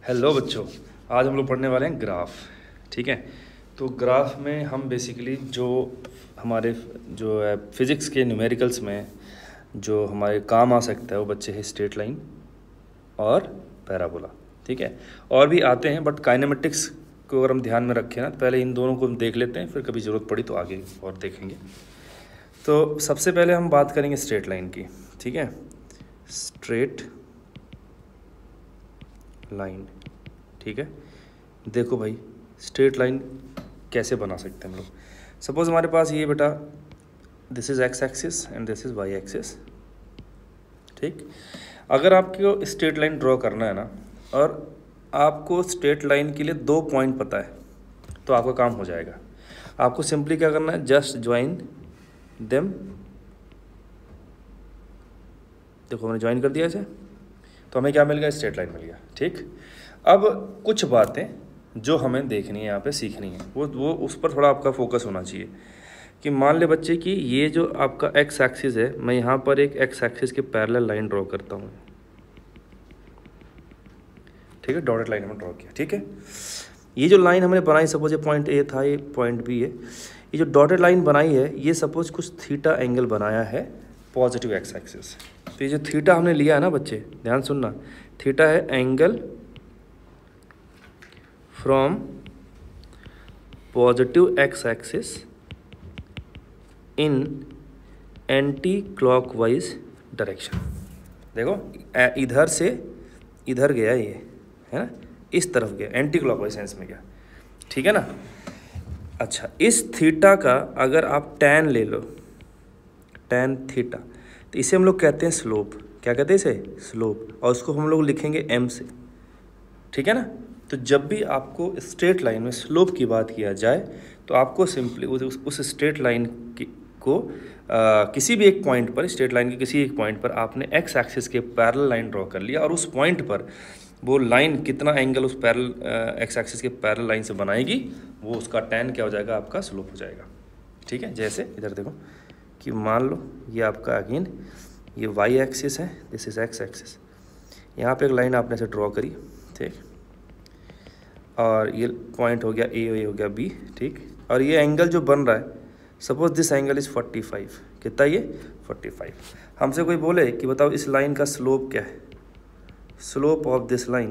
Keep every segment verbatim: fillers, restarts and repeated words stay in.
Hello बच्चों, आज हम लोग पढ़ने वाले हैं ग्राफ। ठीक है, तो ग्राफ में हम बेसिकली जो हमारे जो है फिज़िक्स के न्यूमेरिकल्स में जो हमारे काम आ सकता है वो बच्चे हैं स्ट्रेट लाइन और पैराबोला। ठीक है, और भी आते हैं बट काइनेमेटिक्स को अगर हम ध्यान में रखें ना तो पहले इन दोनों को हम देख लेते हैं, फिर कभी ज़रूरत पड़ी तो आगे और देखेंगे। तो सबसे पहले हम बात करेंगे स्ट्रेट लाइन की। ठीक है, स्ट्रेट लाइन। ठीक है, देखो भाई स्ट्रेट लाइन कैसे बना सकते हैं हम लोग। सपोज हमारे पास ये बेटा this is X axis and this is Y axis. ठीक, अगर आपको स्ट्रेट लाइन ड्रॉ करना है ना और आपको स्ट्रेट लाइन के लिए दो पॉइंट पता है तो आपका काम हो जाएगा। आपको सिंपली क्या करना है, जस्ट ज्वाइन देम। देखो हमने ज्वाइन कर दिया इसे, तो हमें क्या मिल गया, स्ट्रेट लाइन मिल गया। ठीक, अब कुछ बातें जो हमें देखनी है, यहाँ पे सीखनी है, वो वो उस पर थोड़ा आपका फोकस होना चाहिए। कि मान ले बच्चे कि ये जो आपका एक्स एक्सिस है, मैं यहाँ पर एक एक्स एक्सिस के पैरेलल लाइन ड्रॉ करता हूँ। ठीक है, डॉटेड लाइन हमने ड्रॉ किया। ठीक है, ये जो लाइन हमने बनाई, सपोज ये पॉइंट ए था, ये पॉइंट बी है। ये जो डॉटेड लाइन बनाई है ये सपोज कुछ थीटा एंगल बनाया है पॉजिटिव एक्स एक्सिस। तो ये जो थीटा हमने लिया है ना बच्चे, ध्यान सुनना, थीटा है angle from positive X axis in anti clockwise direction. देखो इधर से इधर गया ये, है ना, इस तरफ गया, एंटी क्लॉकवाइज सेंस में गया। ठीक है ना। अच्छा, इस थीटा का अगर आप टैन ले लो, टैन थीटा, तो इसे हम लोग कहते हैं स्लोप। क्या कहते हैं इसे, स्लोप, और उसको हम लोग लिखेंगे एम से। ठीक है ना। तो जब भी आपको स्ट्रेट लाइन में स्लोप की बात किया जाए तो आपको सिंपली उस, उस स्ट्रेट लाइन की को आ, किसी भी एक पॉइंट पर, स्ट्रेट लाइन के किसी एक पॉइंट पर आपने एक्स एक्सिस के पैरेलल लाइन ड्रॉ कर लिया और उस पॉइंट पर वो लाइन कितना एंगल उस पैरेलल एक्स एक्सिस के पैरेलल लाइन से बनाएगी, वो उसका टैन क्या हो जाएगा, आपका स्लोप हो जाएगा। ठीक है, जैसे इधर देखो कि मान लो ये आपका अगेन ये वाई एक्सिस है, दिस इज एक्स एक्सिस। यहाँ पे एक लाइन आपने ऐसे ड्रॉ करी, ठीक, और ये पॉइंट हो गया ए, ये हो गया बी। ठीक, और ये एंगल जो बन रहा है, suppose this angle is forty five. कितना ये, फोर्टी फाइव। हमसे कोई बोले कि बताओ इस लाइन का स्लोप क्या है, स्लोप ऑफ दिस लाइन,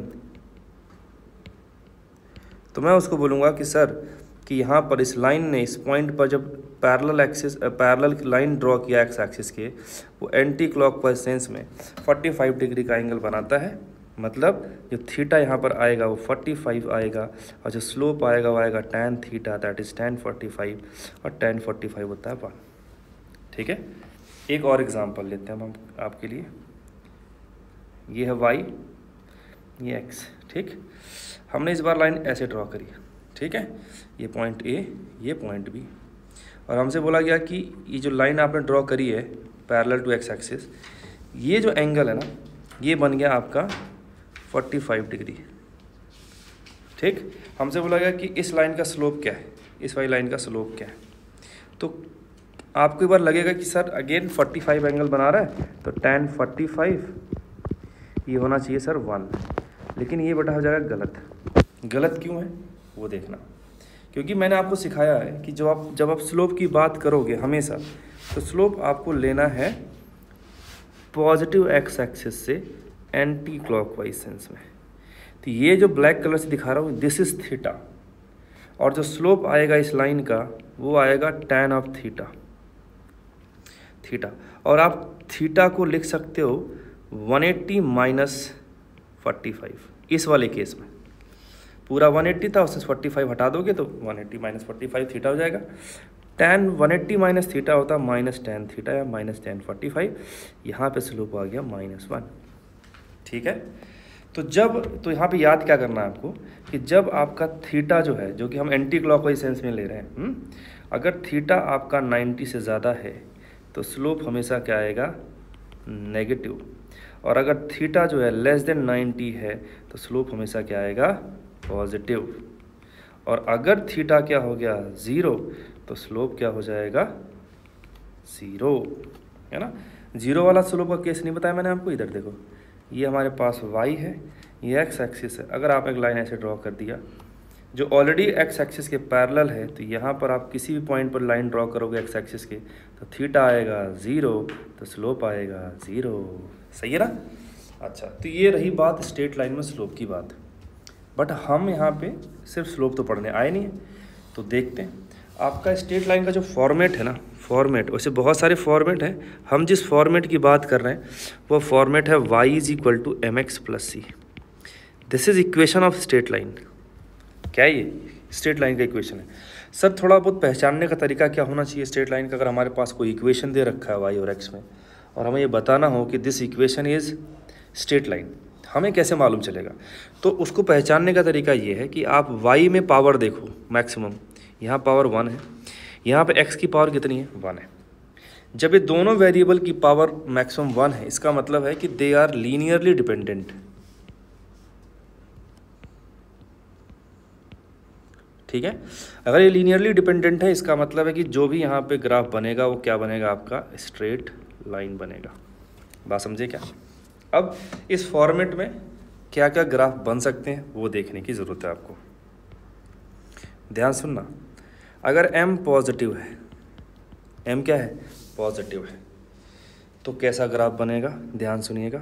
तो मैं उसको बोलूँगा कि सर कि यहाँ पर इस लाइन ने इस पॉइंट पर जब parallel axis parallel line draw किया एक्स एक्सिस के, वो एंटी क्लॉकवाइज सेंस में फोर्टी फाइव डिग्री का एंगल बनाता है। मतलब जो थीटा यहाँ पर आएगा वो फोर्टी फाइव आएगा, और जो स्लोप आएगा वो आएगा tan theta, that is tan forty five, और टैन फोर्टी फाइव होता है वन। ठीक है, एक और एग्जांपल लेते हैं हम आपके लिए। ये है वाई, ये एक्स। ठीक, हमने इस बार लाइन ऐसे ड्रॉ करी। ठीक है, ये पॉइंट ए, ये पॉइंट बी, और हमसे बोला गया कि ये जो लाइन आपने ड्रॉ करी है पैरेलल टू एक्स एक्सिस, ये जो एंगल है ना, ये बन गया आपका फोर्टी फाइव डिग्री। ठीक, हमसे बोला गया कि इस लाइन का स्लोप क्या है, इस वाली लाइन का स्लोप क्या है। तो आपको एक बार लगेगा कि sir again forty five angle बना रहा है, तो टैन फोर्टी फाइव ये होना चाहिए सर वन, लेकिन ये बेटा हो जाएगा गलत। गलत क्यों है वो देखना, क्योंकि मैंने आपको सिखाया है कि जब आप जब आप स्लोप की बात करोगे हमेशा, तो स्लोप आपको लेना है पॉजिटिव एक्स एक्सिस से एंटी क्लॉकवाइज सेंस में। तो ये जो ब्लैक कलर से दिखा रहा हूँ, दिस इज थीटा, और जो स्लोप आएगा इस लाइन का वो आएगा टैन ऑफ थीटा, थीटा। और आप थीटा को लिख सकते हो one eighty minus forty five. इस वाले केस में पूरा वन एट्टी था, उससे फोर्टी फाइव हटा दोगे तो one eighty minus forty five theta हो जाएगा। Tan one eighty minus theta होता है माइनस टैन थीटा या माइनस टैन फोर्टी फाइव। यहाँ पे स्लोप आ गया माइनस वन। ठीक है, तो जब तो यहाँ पे याद क्या करना है आपको कि जब आपका थीटा जो है, जो कि हम एंटी क्लॉकवाइज सेंस में ले रहे हैं, हुँ? अगर थीटा आपका नाइन्टी से ज़्यादा है तो स्लोप हमेशा क्या आएगा, नेगेटिव। और अगर थीटा जो है लेस देन नाइन्टी है तो स्लोप हमेशा क्या आएगा, पॉजिटिव। और अगर थीटा क्या हो गया, ज़ीरो, तो स्लोप क्या हो जाएगा, ज़ीरो, है ना। जीरो वाला स्लोप का केस नहीं बताया मैंने आपको। इधर देखो, ये हमारे पास y है, ये एक्स एक्सिस है। अगर आप एक लाइन ऐसे ड्रॉ कर दिया जो ऑलरेडी एक्स एक्सिस के पैरेलल है, तो यहाँ पर आप किसी भी पॉइंट पर लाइन ड्रॉ करोगे एक्स एक्सिस के, तो थीटा आएगा ज़ीरो, तो स्लोप आएगा ज़ीरो। सही है ना? अच्छा, तो ये रही बात स्ट्रेट लाइन में स्लोप की बात। बट हम यहाँ पे सिर्फ स्लोप तो पढ़ने आए नहीं है, तो देखते हैं आपका स्ट्रेट लाइन का जो फॉर्मेट है ना, फॉर्मेट, वैसे बहुत सारे फॉर्मेट हैं, हम जिस फॉर्मेट की बात कर रहे हैं वो फॉर्मेट है y is equal to M X plus C. This is equation of straight line. क्या ये स्ट्रेट लाइन का इक्वेशन है? सर थोड़ा बहुत पहचानने का तरीका क्या होना चाहिए स्ट्रेट लाइन का? अगर हमारे पास कोई इक्वेशन दे रखा है वाई और एक्स में और हमें ये बताना हो कि this equation is straight line, हमें कैसे मालूम चलेगा? तो उसको पहचानने का तरीका ये है कि आप वाई में पावर देखो मैक्सिमम, यहाँ पावर वन है, यहाँ पे एक्स की पावर कितनी है? वन है। जब ये दोनों वेरिएबल की पावर मैक्सिमम वन है, इसका मतलब है कि दे आर लीनियरली डिपेंडेंट। ठीक है, अगर ये लीनियरली डिपेंडेंट है, इसका मतलब है कि जो भी यहाँ पे ग्राफ बनेगा वो क्या बनेगा? आपका स्ट्रेट लाइन बनेगा। बात समझे क्या? अब इस फॉर्मेट में क्या क्या ग्राफ बन सकते हैं वो देखने की ज़रूरत है आपको। ध्यान सुनना, अगर m पॉजिटिव है, m क्या है? पॉजिटिव है, तो कैसा ग्राफ बनेगा? ध्यान सुनिएगा।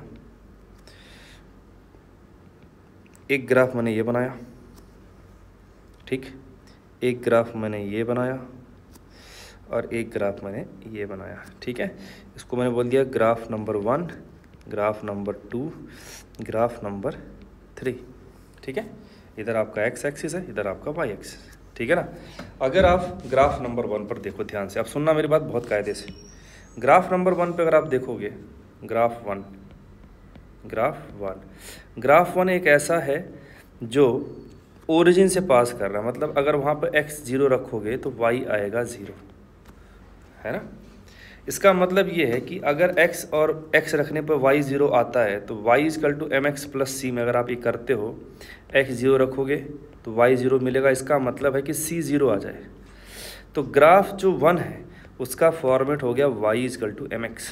एक ग्राफ मैंने ये बनाया, ठीक, एक ग्राफ मैंने ये बनाया और एक ग्राफ मैंने ये बनाया। ठीक है, इसको मैंने बोल दिया graph number one, graph number two, graph number three. ठीक है, इधर आपका एक्स एक्सिस है, इधर आपका वाई एक्सिस। ठीक है ना? अगर आप ग्राफ नंबर वन पर देखो ध्यान से, अब सुनना मेरी बात बहुत कायदे से। ग्राफ नंबर वन पे अगर आप देखोगे, graph one, graph one graph one एक ऐसा है जो ओरिजिन से पास कर रहा है, मतलब अगर वहाँ पर एक्स जीरो रखोगे तो वाई आएगा ज़ीरो, है ना? इसका मतलब ये है कि अगर x और x रखने पर y ज़ीरो आता है तो y is equal to M X plus C में अगर आप ये करते हो, x ज़ीरो रखोगे तो y ज़ीरो मिलेगा। इसका मतलब है कि c ज़ीरो आ जाए। तो ग्राफ जो वन है उसका फॉर्मेट हो गया y is equal to M X.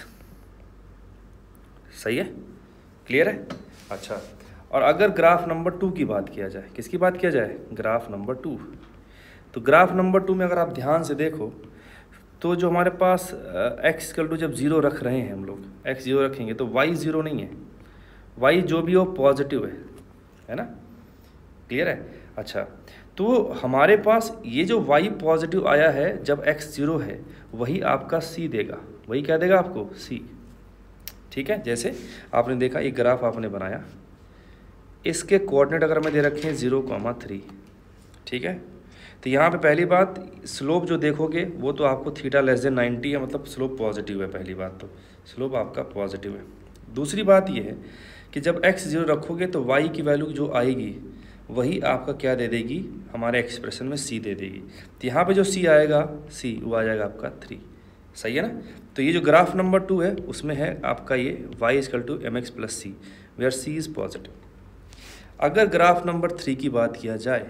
सही है? क्लियर है? अच्छा, और अगर ग्राफ नंबर टू की बात किया जाए, किसकी बात किया जाए? Graph number two. तो ग्राफ नंबर टू में अगर आप ध्यान से देखो तो जो हमारे पास x इक्वल टू जब ज़ीरो रख रहे हैं हम लोग, x ज़ीरो रखेंगे तो y ज़ीरो नहीं है, y जो भी हो पॉजिटिव है, है ना? क्लियर है? अच्छा, तो हमारे पास ये जो y पॉजिटिव आया है जब x ज़ीरो है, वही आपका c देगा। वही क्या देगा आपको? c। ठीक है, जैसे आपने देखा ये ग्राफ आपने बनाया, इसके कोऑर्डिनेट अगर मैं दे रखे हैं ज़ीरो कॉमा थ्री। ठीक है, तो यहाँ पे पहली बात स्लोप जो देखोगे वो तो आपको थीटा लेस देन नाइन्टी है, मतलब स्लोप पॉजिटिव है। पहली बात तो स्लोप आपका पॉजिटिव है। दूसरी बात ये है कि जब x जीरो रखोगे तो y की वैल्यू जो आएगी वही आपका क्या दे देगी? हमारे एक्सप्रेशन में c दे देगी। तो यहाँ पे जो c आएगा, c वो आ जाएगा आपका थ्री। सही है ना? तो ये जो ग्राफ नंबर टू है उसमें है आपका ये y is equal to M X plus C, where c is positive. अगर ग्राफ नंबर थ्री की बात किया जाए,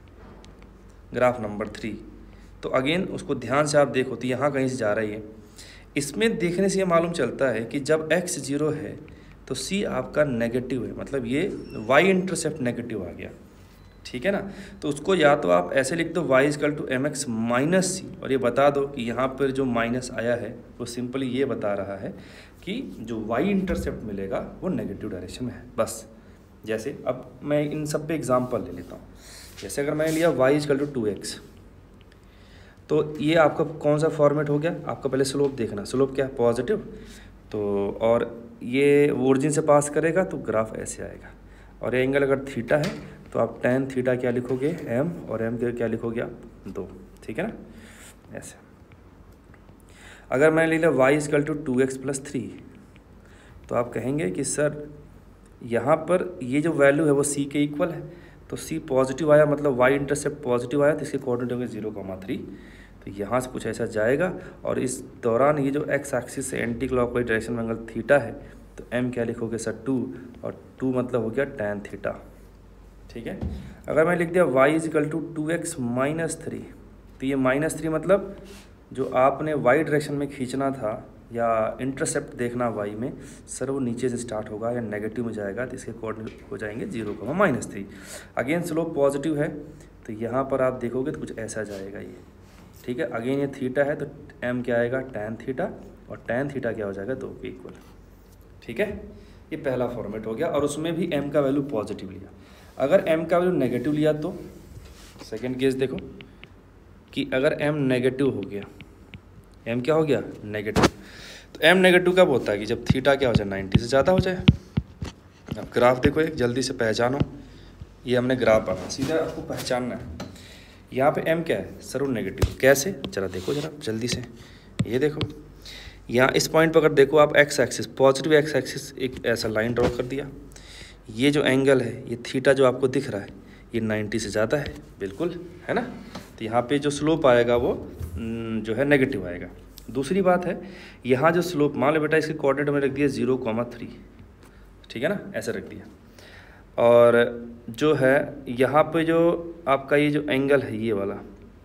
ग्राफ नंबर थ्री, तो अगेन उसको ध्यान से आप देखो तो यहाँ कहीं से जा रही है। इसमें देखने से ये मालूम चलता है कि जब x जीरो है तो c आपका नेगेटिव है, मतलब ये y इंटरसेप्ट नेगेटिव आ गया। ठीक है ना? तो उसको या तो आप ऐसे लिख दो y is equal to M X minus C, और ये बता दो कि यहाँ पर जो माइनस आया है वो सिंपली ये बता रहा है कि जो y इंटरसेप्ट मिलेगा वो नेगेटिव डायरेक्शन में है। बस जैसे अब मैं इन सब पे एग्जांपल ले लेता हूँ। जैसे अगर मैंने लिया y is equal to two X, तो ये आपका कौन सा फॉर्मेट हो गया? आपका पहले स्लोप देखना, स्लोप क्या है? पॉजिटिव। तो और ये ओरिजिन से पास करेगा तो ग्राफ ऐसे आएगा, और ये एंगल अगर थीटा है तो आप टेन थीटा क्या लिखोगे? m, और m के क्या लिखोगे आप? दो। ठीक है ना? ऐसे। अगर मैंने ले लिया y is equal to two X plus three, तो आप कहेंगे कि सर यहाँ पर ये जो वैल्यू है वो c के इक्वल है, तो c पॉजिटिव आया, मतलब y इंटरसेप्ट पॉजिटिव आया, तो इसके कोऑर्डिनेट होंगे जीरो कॉमा थ्री। तो यहाँ से कुछ ऐसा जाएगा, और इस दौरान ये जो x एक्सिस से एंटी क्लॉकवाइज डायरेक्शन में एंगल थीटा है, तो m क्या लिखोगे सर? टू, और टू मतलब हो गया tan थीटा। ठीक है, अगर मैं लिख दिया y is equal to two X minus three, तो ये माइनस थ्री मतलब जो आपने y डायरेक्शन में खींचना था या इंटरसेप्ट देखना वाई में, सर वो नीचे से स्टार्ट होगा या नेगेटिव में जाएगा, तो इसके कोऑर्डिनेट हो जाएंगे zero comma minus three. Again slope positive है तो यहाँ पर आप देखोगे तो कुछ ऐसा जाएगा ये, ठीक है। अगेन ये थीटा है तो एम क्या आएगा, टैन थीटा, और टैन थीटा क्या हो जाएगा, दो के इक्वल, ठीक है। ये पहला फॉर्मेट हो गया, और उसमें भी एम का वैल्यू पॉजिटिव लिया। अगर एम का वैल्यू नेगेटिव लिया तो सेकेंड केस देखो कि अगर एम नेगेटिव हो गया, एम क्या हो गया, नेगेटिव, तो एम नेगेटिव कब होता है कि जब थीटा क्या हो जाए, नाइन्टी से ज़्यादा हो जाए। अब ग्राफ देखो एक, जल्दी से पहचानो, ये हमने ग्राफ बना, सीधा आपको पहचानना है। यहाँ पे एम क्या है, सर वो नेगेटिव, कैसे, जरा देखो जरा जल्दी से, ये देखो यहाँ इस पॉइंट पर अगर देखो आप, X axis positive, X axis एक ऐसा लाइन ड्रॉ कर दिया, ये जो एंगल है, ये थीटा जो आपको दिख रहा है, ये नाइन्टी से ज़्यादा है, बिल्कुल है ना। तो यहाँ पे जो स्लोप आएगा वो जो है नेगेटिव आएगा। दूसरी बात है, यहाँ जो स्लोप, मान लो बेटा इसके कोऑर्डिनेट में रख दिया जीरो कॉमा थ्री, ठीक है ना, ऐसे रख दिया। और जो है यहाँ पे जो आपका ये जो एंगल है ये वाला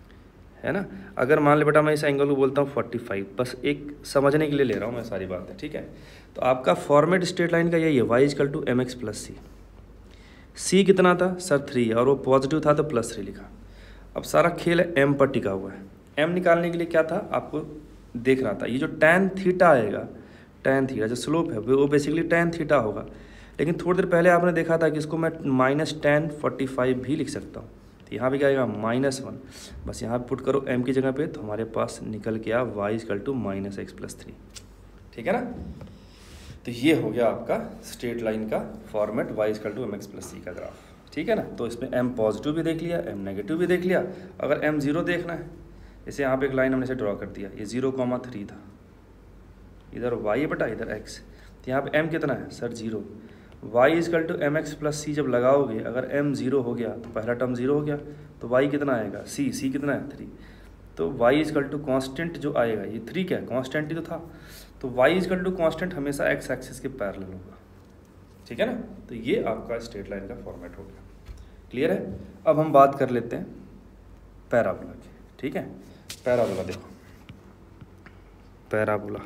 है ना, अगर मान लो बेटा मैं इस एंगल को बोलता हूँ फोर्टी फाइव, बस एक समझने के लिए ले रहा हूँ मैं सारी बातें, ठीक है। तो आपका फॉर्मेट स्ट्रेट लाइन का यही है, Y is equal to M X plus C. C कितना था सर, थ्री, और वो पॉजिटिव था तो प्लस थ्री लिखा। अब सारा खेल है एम पर टिका हुआ है। एम निकालने के लिए क्या था, आपको देखना था ये जो टैन थीटा आएगा, टैन थीटा जो स्लोप है वो बेसिकली टैन थीटा होगा। लेकिन थोड़ी देर पहले आपने देखा था कि इसको मैं माइनस टेन फोर्टी फाइव भी लिख सकता हूँ, तो यहाँ पे क्या आएगा, माइनस वन। बस यहाँ पुट करो एम की जगह पे, तो हमारे पास निकल के आ Y is equal to minus X plus three, ठीक है ना। तो ये हो गया आपका स्ट्रेट लाइन का format, Y is equal to M X plus C का ग्राफ, ठीक है ना। तो इसमें एम पॉजिटिव भी देख लिया, एम नेगेटिव भी देख लिया। अगर एम जीरो देखना है, जैसे यहाँ पे एक लाइन हमने से ड्रॉ कर दिया, ये जीरो कॉमा थ्री था, इधर वाई है बेटा, इधर एक्स, तो यहाँ पे एम कितना है sir, zero. Y is equal to M X plus C जब लगाओगे, अगर एम जीरो हो गया तो पहला टर्म जीरो हो गया, तो वाई कितना आएगा, सी, सी कितना है, थ्री। तो वाई इजकल टू कॉन्स्टेंट जो आएगा, ये थ्री क्या है, कॉन्स्टेंट ही तो था, तो वाई इजकल टू कॉन्स्टेंट हमेशा एक्स एक्सिस के पैरेलल होगा, ठीक है ना। तो ये आपका स्ट्रेट लाइन का फॉर्मेट हो गया, क्लियर है। अब हम बात कर लेते हैं पैराबोला की, ठीक है। पैराबोला देखो, पैराबोला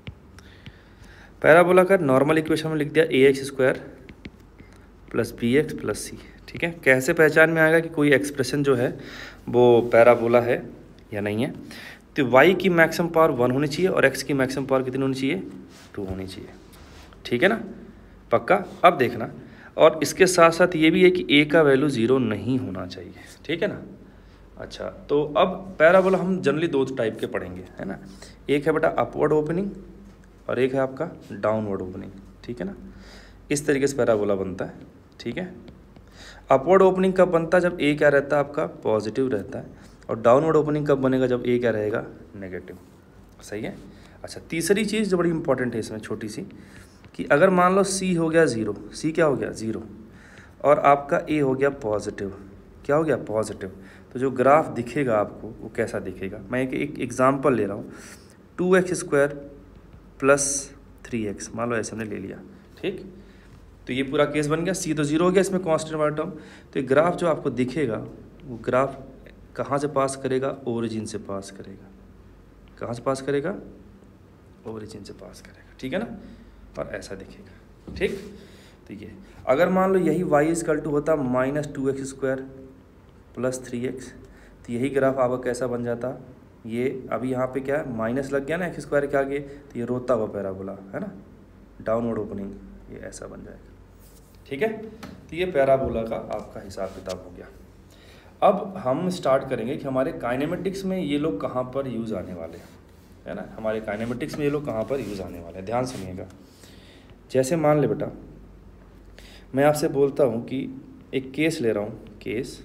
पैराबोला का नॉर्मल इक्वेशन में लिख दिया A X square plus B X plus C, ठीक है। कैसे पहचान में आएगा कि कोई एक्सप्रेशन जो है वो पैराबोला है या नहीं है, तो y की मैक्सिमम पावर वन होनी चाहिए और x की मैक्सिमम पावर कितनी होनी चाहिए, टू होनी चाहिए, ठीक है ना, पक्का। अब देखना, और इसके साथ साथ ये भी है कि a का वैल्यू ज़ीरो नहीं होना चाहिए, ठीक है ना। अच्छा, तो अब पैराबोला हम जनरली दो टाइप के पढ़ेंगे, है ना। एक है बेटा अपवर्ड ओपनिंग और एक है आपका डाउनवर्ड ओपनिंग, ठीक है ना। इस तरीके से पैराबोला बनता है, ठीक है। अपवर्ड ओपनिंग कब बनता है, जब ए क्या रहता है आपका, पॉजिटिव रहता है, और डाउनवर्ड ओपनिंग कब बनेगा, जब ए क्या रहेगा, नेगेटिव, सही है। अच्छा, तीसरी चीज़ जो बड़ी इंपॉर्टेंट है इसमें, छोटी सी, कि अगर मान लो सी हो गया ज़ीरो, सी क्या हो गया, ज़ीरो, और आपका ए हो गया पॉजिटिव, क्या हो गया, पॉजिटिव, तो जो ग्राफ दिखेगा आपको वो कैसा दिखेगा। मैं एक एक एग्जाम्पल ले रहा हूँ, two X square plus three X, मान लो ऐसे हमने ले लिया, ठीक। तो ये पूरा केस बन गया, सी तो जीरो हो गया, इसमें कांस्टेंट वाला टर्म। तो ये ग्राफ जो आपको दिखेगा वो ग्राफ कहाँ से पास करेगा, ओरिजिन से पास करेगा। कहाँ से पास करेगा, ओरिजिन से पास करेगा, ठीक है ना, और ऐसा दिखेगा, ठीक। तो ये अगर मान लो यही वाई इजकल टू होता minus two X square plus three X, तो यही ग्राफ आपका कैसा बन जाता, ये अभी यहाँ पे क्या है, माइनस लग गया ना एक्स स्क्वायर के आगे, तो ये रोता हुआ पैराबोला है ना, डाउनवर्ड ओपनिंग, ये ऐसा बन जाएगा, ठीक है। तो ये पैराबोला का आपका हिसाब किताब हो गया। अब हम स्टार्ट करेंगे कि हमारे काइनेमेटिक्स में ये लोग कहाँ पर यूज़ आने वाले हैं, है ना। हमारे काइनेमेटिक्स में ये लोग कहाँ पर यूज़ आने वाले हैं, ध्यान सुनिएगा। जैसे मान ले बेटा, मैं आपसे बोलता हूँ कि एक केस ले रहा हूँ, केस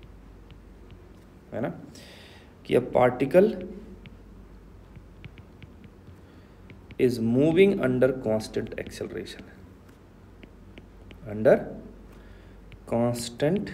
है ना, कि a particle is moving under constant acceleration, under constant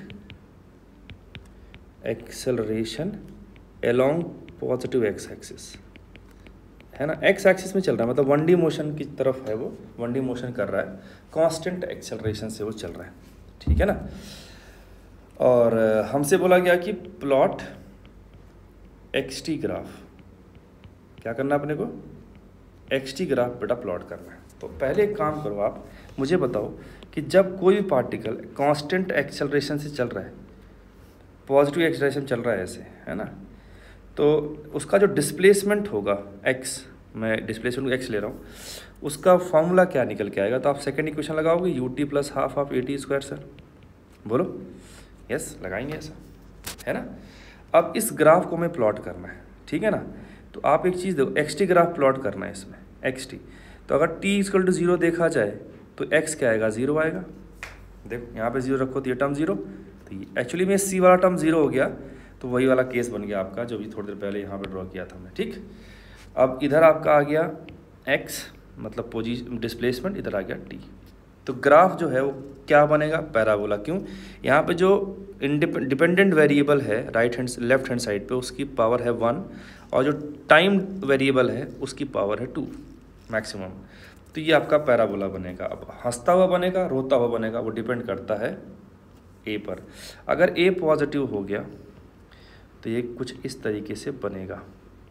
acceleration along positive X axis, है ना। एक्स एक्सिस में चल रहा है, मतलब वन डी मोशन की तरफ है वो, वन डी मोशन कर रहा है, कांस्टेंट एक्सेलरेशन से वो चल रहा है, ठीक है ना। और हमसे बोला गया कि प्लॉट एक्स टी ग्राफ, क्या करना अपने को, एक्स टी ग्राफ बेटा प्लॉट करना है। तो पहले एक काम करो, आप मुझे बताओ कि जब कोई भी पार्टिकल कांस्टेंट एक्सेलरेशन से चल रहा है, पॉजिटिव एक्सेलरेशन चल रहा है ऐसे, है ना, तो उसका जो डिस्प्लेसमेंट होगा एक्स, मैं डिस्प्लेसमेंट एक्स ले रहा हूँ, उसका फॉर्मूला क्या निकल के आएगा? तो आप सेकेंड इक्वेशन लगाओगे, U T plus half of A T square. Sir बोलो यस, लगाएंगे ऐसा, है ना। अब इस ग्राफ को हमें प्लॉट करना है, ठीक है ना। तो आप एक चीज़ देखो, एक्स टी ग्राफ प्लॉट करना है इसमें, एक्स टी। तो अगर टी इक्वल टू जीरो देखा जाए तो एक्स क्या आएगा? जीरो आएगा। देखो यहाँ पे जीरो रखो तो ये टर्म जीरो, तो ये एक्चुअली में सी वाला टर्म जीरो हो गया, तो वही वाला केस बन गया आपका जो भी थोड़ी देर पहले यहाँ पे ड्रॉ किया था हमने, ठीक। अब इधर आपका आ गया एक्स मतलब पोजीशन डिस्प्लेसमेंट, इधर आ गया टी। तो ग्राफ जो है वो क्या बनेगा? पैराबोला। क्यों? यहाँ पे जो डिपेंडेंट वेरिएबल है right hand left hand side पे, उसकी पावर है वन, और जो टाइम वेरिएबल है उसकी पावर है टू मैक्सिमम। तो ये आपका पैराबोला बनेगा। अब हंसता हुआ बनेगा, रोता हुआ बनेगा, वो डिपेंड करता है ए पर। अगर ए पॉजिटिव हो गया तो ये कुछ इस तरीके से बनेगा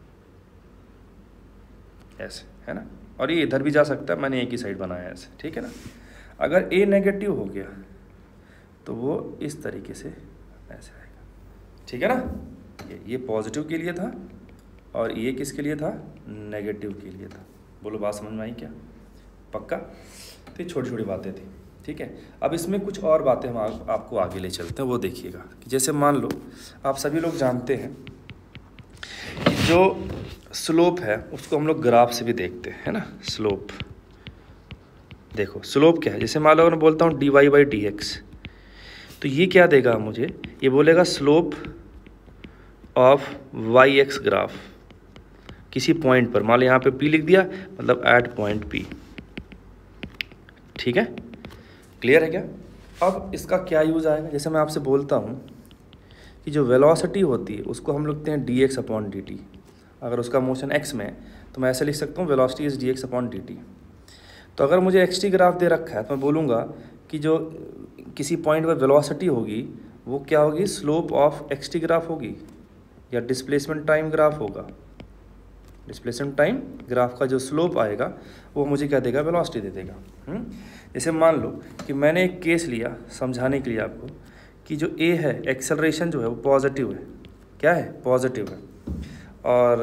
ऐसे, है ना। और ये इधर भी जा सकता है, मैंने एक ही साइड बनाया है ऐसे, ठीक है ना। अगर ए नेगेटिव हो गया तो वो इस तरीके से ऐसे आएगा, ठीक है ना। ये ये पॉजिटिव के लिए था और ये किसके लिए था? नेगेटिव के लिए था। बोलो बात समझ में आई क्या? पक्का? तो ये छोटी छोटी बातें थी, ठीक है। अब इसमें कुछ और बातें हम आ, आपको आगे ले चलते हैं, वो देखिएगा। जैसे मान लो आप सभी लोग जानते हैं कि जो स्लोप है उसको हम लोग ग्राफ से भी देखते हैं, है ना। स्लोप देखो, स्लोप क्या है? जैसे मान लो मैं बोलता हूँ D Y by D X, तो ये क्या देगा मुझे? ये बोलेगा slope of Y X graph किसी पॉइंट पर। मान लो यहाँ पे पी लिख दिया, मतलब एट पॉइंट पी, ठीक है। क्लियर है क्या? अब इसका क्या यूज़ आएगा? जैसे मैं आपसे बोलता हूँ कि जो वेलोसिटी होती है उसको हम लिखते हैं D X upon D T. अगर उसका मोशन एक्स में तो मैं ऐसे लिख सकता हूँ velocity is D X upon D T. तो अगर मुझे एक्स टी ग्राफ दे रखा है तो मैं बोलूँगा कि जो किसी पॉइंट पर वेलोसिटी होगी वो क्या होगी? Slope of X T graph होगी या डिस्प्लेसमेंट टाइम ग्राफ होगा। डिस्प्लेसमेंट टाइम ग्राफ का जो स्लोप आएगा वो मुझे क्या देगा? वेलोसिटी दे देगा। हुँ? जैसे मान लो कि मैंने एक केस लिया समझाने के लिए आपको कि जो ए है एक्सेलरेशन जो है वो पॉजिटिव है। क्या है? पॉजिटिव है। और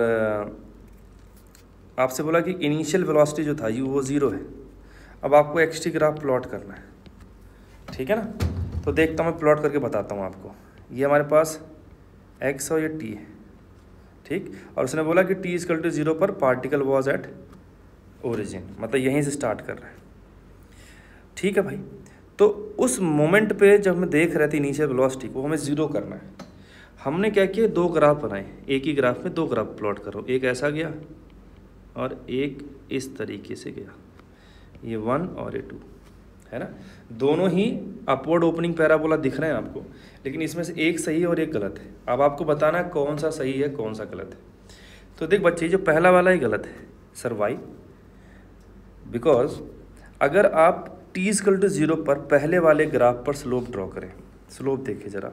आपसे बोला कि इनिशियल वेलोसिटी जो था यू वो ज़ीरो है। अब आपको एक्स टी ग्राफ प्लॉट करना है, ठीक है ना। तो देखता हूँ मैं प्लॉट करके बताता हूँ आपको। ये हमारे पास एक्स और ये टी है, ठीक। और उसने बोला कि टी इक्वल टू ज़ीरो पर पार्टिकल वॉज एट ओरिजिन, मतलब यहीं से स्टार्ट कर रहा है, ठीक है भाई। तो उस मोमेंट पे जब हम देख रहे थे इनिशियल वेलोसिटी को, हमें ज़ीरो करना है। हमने क्या किया? दो ग्राफ बनाए, एक ही ग्राफ में दो ग्राफ प्लॉट करो। एक ऐसा गया और एक इस तरीके से गया, ये वन और ये टू, है ना। दोनों ही अपवर्ड ओपनिंग पैराबोला दिख रहे हैं आपको, लेकिन इसमें से एक सही है और एक गलत है। अब आपको बताना है कौन सा सही है कौन सा गलत है। तो देख बच्चे, जो पहला वाला ही गलत है सर। वाई? बिकॉज अगर आप टी इक्वल टू ज़ीरो पर पहले वाले ग्राफ पर स्लोप ड्रॉ करें, स्लोप देखें ज़रा,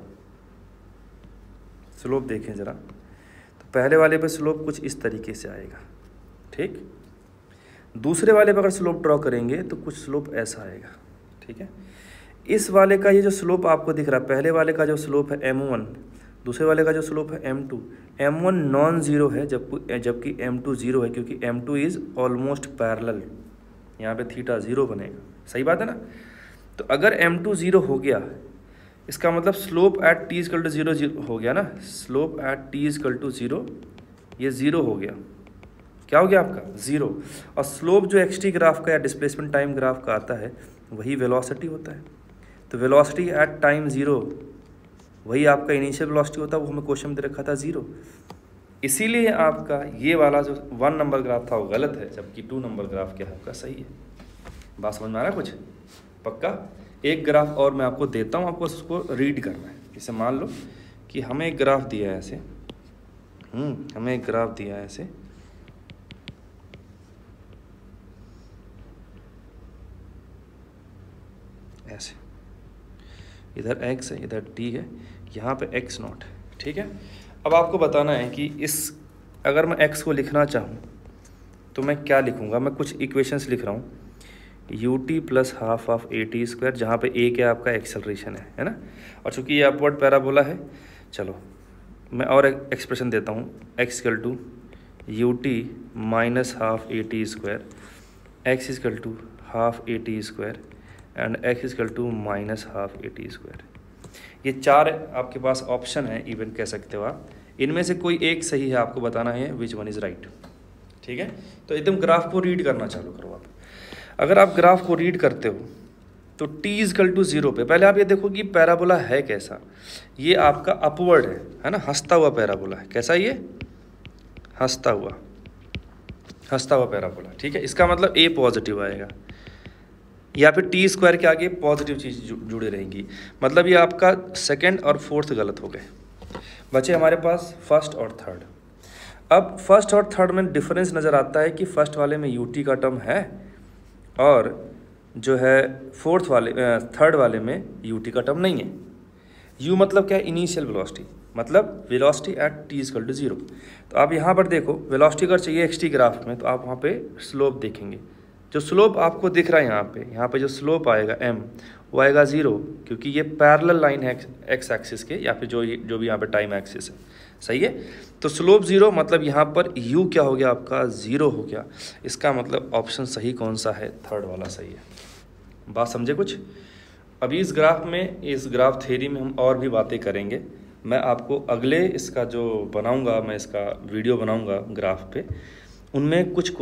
स्लोप देखें ज़रा, तो पहले वाले पे स्लोप कुछ इस तरीके से आएगा, ठीक। दूसरे वाले पे अगर स्लोप ड्रॉ करेंगे तो कुछ स्लोप ऐसा आएगा, ठीक है। इस वाले का ये जो स्लोप आपको दिख रहा है, पहले वाले का जो स्लोप है एम वन, दूसरे वाले का जो स्लोप है M two. M one non zero है जब जबकि एम टू ज़ीरो है, क्योंकि M two is almost parallel. यहाँ पे थीटा ज़ीरो बनेगा, सही बात है ना। तो अगर एम टू ज़ीरो हो गया, इसका मतलब slope at T equal to zero हो गया ना। Slope at T equal to zero, ये ज़ीरो हो गया। क्या हो गया आपका? ज़ीरो। और स्लोप जो एक्स टी ग्राफ का या डिस्प्लेसमेंट टाइम ग्राफ का आता है वही वेलोसिटी होता है। तो वेलोसिटी एट टाइम ज़ीरो वही आपका इनिशियल वेलोसिटी होता है, वो हमें क्वेश्चन में दे रखा था ज़ीरो। इसीलिए आपका ये वाला जो वन नंबर ग्राफ था वो गलत है, जबकि टू नंबर ग्राफ क्या है आपका सही है। बात समझ में आ रहा है कुछ? पक्का? एक ग्राफ और मैं आपको देता हूँ, आपको उसको रीड करना है। जैसे मान लो कि हमें एक ग्राफ दिया है ऐसे, हम्म हमें एक ग्राफ दिया है ऐसे, ऐसे, इधर x है इधर t है, यहाँ पे x नॉट है, ठीक है। अब आपको बताना है कि इस अगर मैं x को लिखना चाहूँ तो मैं क्या लिखूँगा, मैं कुछ इक्वेशंस लिख रहा हूँ, U T plus half of A T square, जहाँ पे ए क्या आपका एक्सेलरेशन है है ना, और चूँकि ये अपवर्ड पैराबोला है, चलो मैं और एक एक्सप्रेशन देता हूँ, X equal to U T minus half A T square, X equal to half A T square and X equal to minus half A T square. ये चार आपके पास ऑप्शन है, इवन कह सकते हो आप, इनमें से कोई एक सही है, आपको बताना है विच वन इज़ राइट। ठीक है, तो एकदम ग्राफ को रीड करना चालू करो आप। अगर आप ग्राफ को रीड करते हो तो t इजकल टू ज़ीरो पे पहले आप ये देखो कि पैराबोला है कैसा, ये आपका अपवर्ड है है ना, हंसता हुआ पैराबोला है। कैसा ये, हंसता हुआ हंसता हुआ पैराबोला। ठीक है, इसका मतलब a पॉजिटिव आएगा, या फिर टी स्क्वायर के आगे पॉजिटिव चीज़ जुड़े रहेंगी, मतलब ये आपका सेकंड और फोर्थ गलत हो गए। बचे हमारे पास फर्स्ट और थर्ड। अब फर्स्ट और थर्ड में डिफरेंस नज़र आता है कि फर्स्ट वाले में यू टी का टर्म है और जो है फोर्थ वाले थर्ड वाले में यू टी का टर्म नहीं है। यू मतलब क्या है, इनिशियल वेलोसिटी, मतलब velocity at T equal to zero. तो आप यहाँ पर देखो, वेलोसिटी अगर चाहिए एक्स टी ग्राफ में तो आप वहाँ पे स्लोप देखेंगे, जो स्लोप आपको दिख रहा है यहाँ पे यहाँ पे जो स्लोप आएगा एम वो आएगा ज़ीरो, क्योंकि ये पैरेलल लाइन है एक्स एक्सिस के, या फिर जो जो भी यहाँ पे टाइम एक्सिस है। सही है, तो स्लोप ज़ीरो मतलब यहाँ पर यू क्या हो गया आपका, ज़ीरो हो गया। इसका मतलब ऑप्शन सही कौन सा है, थर्ड वाला सही है। बात समझे कुछ। अभी इस ग्राफ में, इस ग्राफ थ्योरी में हम और भी बातें करेंगे। मैं आपको अगले इसका जो बनाऊंगा, मैं इसका वीडियो बनाऊंगा ग्राफ पे, उनमें कुछ